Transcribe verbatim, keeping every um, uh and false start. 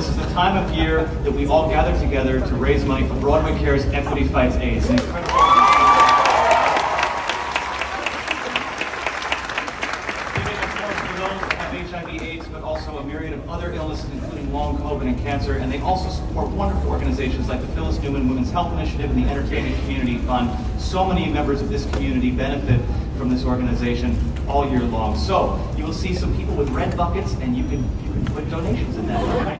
This is the time of year that we all gather together to raise money for Broadway Cares Equity Fights AIDS. An incredible H I V AIDS, but also a myriad of other illnesses, including long COVID and cancer, and they also support wonderful organizations like the Phyllis Newman Women's Health Initiative and the Entertainment Community Fund. So many members of this community benefit from this organization all year long. So you will see some people with red buckets, and you can you can put donations in that.